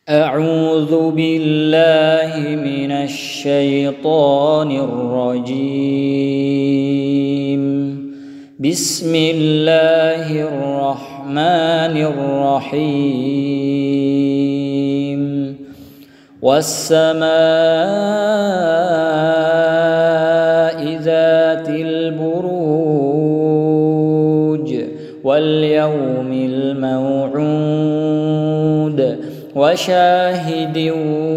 أعوذ بالله من الشيطان الرجيم. بسم الله الرحمن الرحيم. والسماء ذات البروج واليوم الموعود وشاهد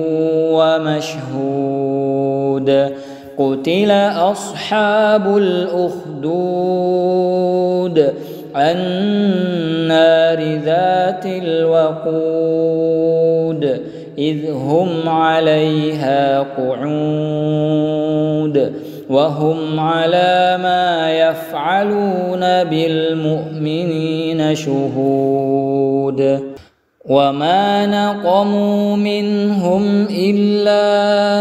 ومشهود. قتل أصحاب الأخدود النار ذات الوقود إذ هم عليها قعود وهم على ما يفعلون بالمؤمنين شهود. وما نقموا منهم إلا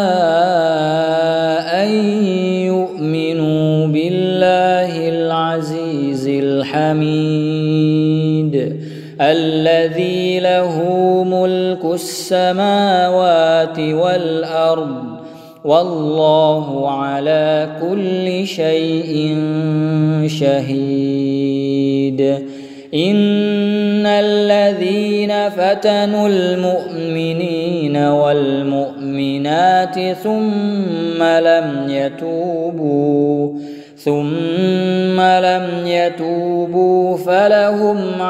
أن يؤمنوا بالله العزيز الحميد الذي له ملك السماوات والأرض والله على كل شيء شهيد. إن الذين فتنوا المؤمنين والمؤمنات ثم لم يتوبوا فلهم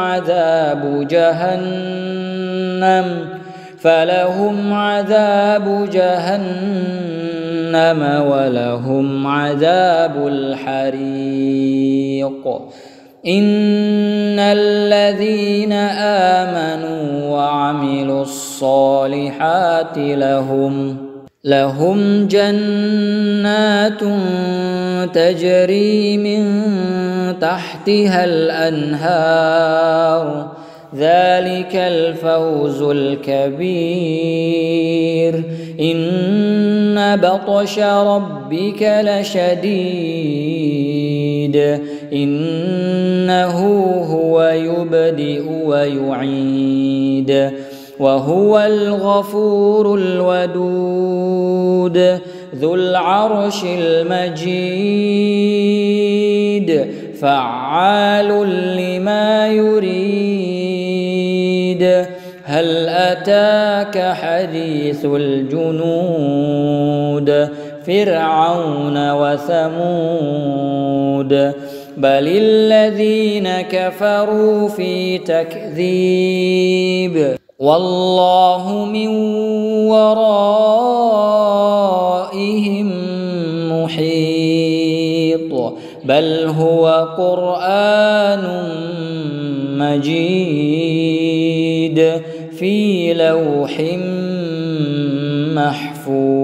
عذاب جهنم ولهم عذاب الحريق. إن الذين آمنوا وعملوا الصالحات لهم جنات تجري من تحتها الأنهار ذلك الفوز الكبير. إن بطش ربك لشديد إنه هو يبدئ ويعيد وهو الغفور الودود ذو العرش المجيد فعال لما يريد. هل أتاك حديث الجنود فرعون وثمود بل الذين كفروا في تكذيب والله من ورائهم محيط. بل هو قرآن مجيد في لوح محفوظ.